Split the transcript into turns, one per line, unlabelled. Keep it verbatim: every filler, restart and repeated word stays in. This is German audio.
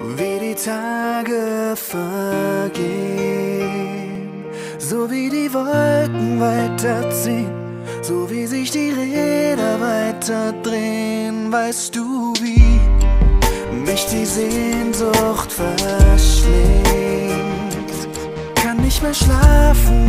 Wie die Tage vergehen, so wie die Wolken weiterziehen, so wie sich die Räder weiter drehen, weißt du, wie mich die Sehnsucht verschlingt. Kann nicht mehr schlafen